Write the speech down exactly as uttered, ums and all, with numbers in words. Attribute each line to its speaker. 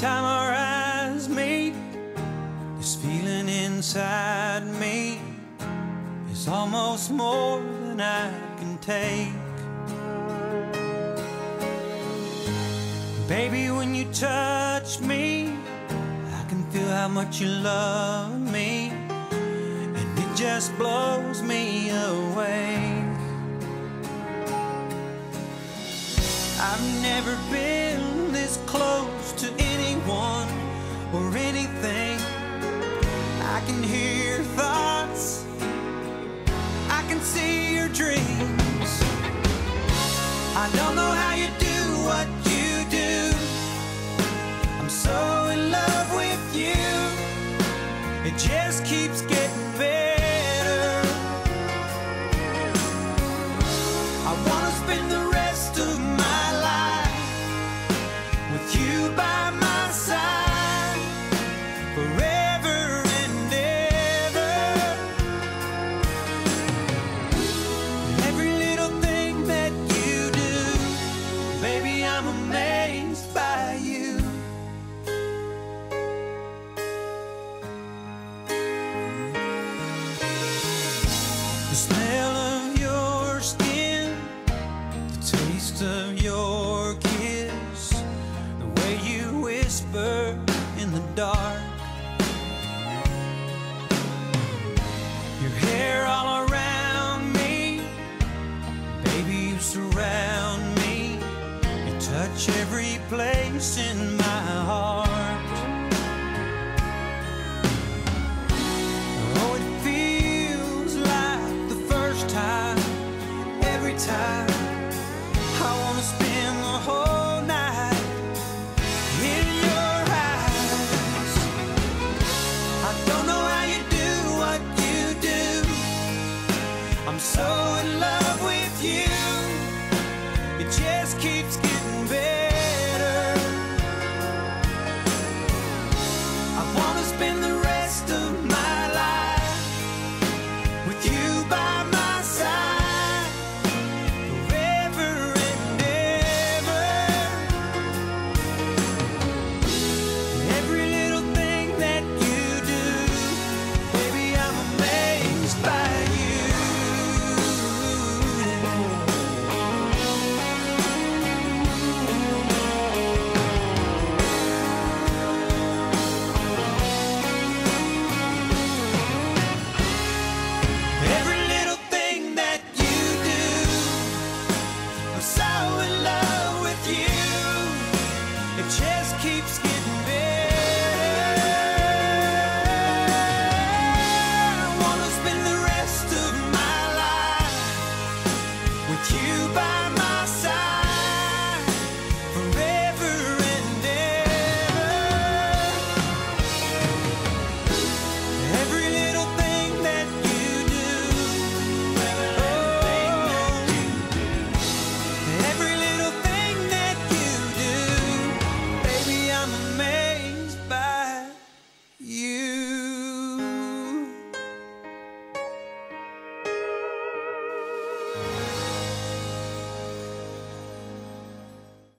Speaker 1: time our eyes meet, this feeling inside me is almost more than I can take. Baby, when you touch me, I can feel how much you love me, and it just blows me away. I've never been this close to anyone or anything. I can hear your thoughts, I can see your dreams. I don't know how you do what you do. I'm so in love with you. It just keeps getting better. I wanna spend the rest of my life with you by my side, forever and ever. Every little thing that you do, baby, I'm amazed by you. The smell of your skin, the taste of your kiss, the way you whisper in the dark, your hair all around me, baby, you surround me, you touch every place in my heart. Oh, it feels like the first time, every time. I wanna spend the whole night in your eyes. I don't know how you do what you do. I'm so in love